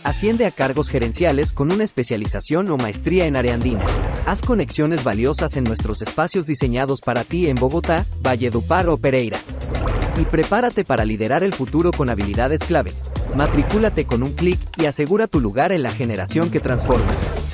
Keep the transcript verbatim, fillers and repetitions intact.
Asciende a cargos gerenciales con una especialización o maestría en área andina. Haz conexiones valiosas en nuestros espacios diseñados para ti en Bogotá, Valledupar o Pereira. Y prepárate para liderar el futuro con habilidades clave. Matricúlate con un clic y asegura tu lugar en la generación que transforma.